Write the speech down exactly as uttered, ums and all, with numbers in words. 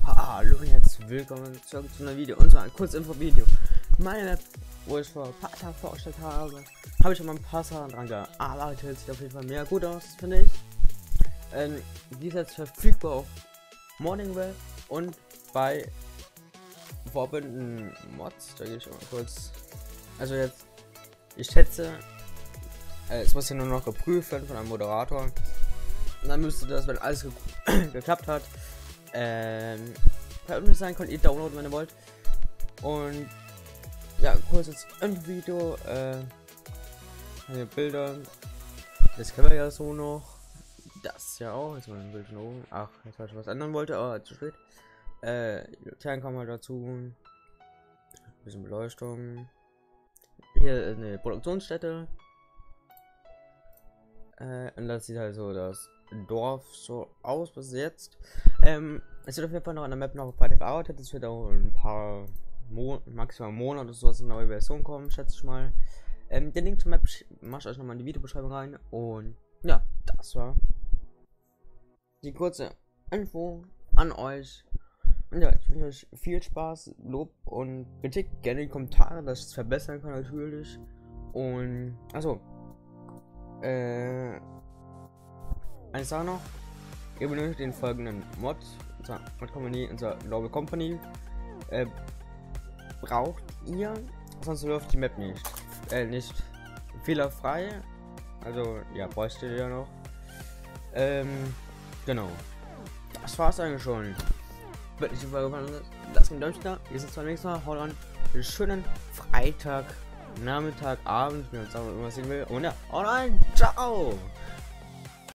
Hallo und herzlich willkommen zurück zu einem Video, und zwar ein Kurzinfo-Video. Meine Map, wo ich vor ein paar Tagen vorgestellt habe, habe ich schon mal ein paar Sachen dran gearbeitet. Sieht auf jeden Fall mehr gut aus, finde ich. Ähm, die ist jetzt verfügbar auf Morningwell und bei Forbidden Mods. Da gehe ich mal kurz. Also jetzt, ich schätze, äh, es muss ja nur noch geprüft werden von einem Moderator. Und dann müsste das, wenn alles ge geklappt hat, ähm, veröffentlicht sein, könnt ihr downloaden, wenn ihr wollt. Und ja, kurz jetzt ein Video, äh, meine Bilder, das können wir ja so noch, das ja auch, jetzt mal ein Bild oben, ach, jetzt habe ich was ändern wollte, aber zu spät. Äh, Laternen kommen halt dazu, ein bisschen Beleuchtung, hier ist eine Produktionsstätte, äh, und das sieht halt so das Dorf so aus bis jetzt. Ähm, es wird auf jeden Fall noch an der Map noch weiter gearbeitet. Es wird auch ein paar Mon maximal Monate oder sowas eine neue Version kommen, schätze ich mal. Ähm, den Link zur Map mache ich euch nochmal in die Videobeschreibung rein. Und ja, das war die kurze Info an euch. Und ja, ich wünsche euch viel Spaß, Lob und Kritik gerne in die Kommentare, dass ich es verbessern kann natürlich. Und also äh eine Sache noch, ihr benötigt den folgenden Mod, unser Mod Company, unser Global Company, äh, braucht ihr, sonst läuft die Map nicht, äh, nicht fehlerfrei, also ja, bräuchte ihr ja noch, ähm, genau, das war's eigentlich schon. Wenn euch die Folge gefallen hat, lasst mir ein Däumchen da, wir sehen uns beim nächsten Mal, haut an, einen schönen Freitag, Nachmittag, Abend, wenn man sagen, was sehen will, und ja, haut rein, ciao!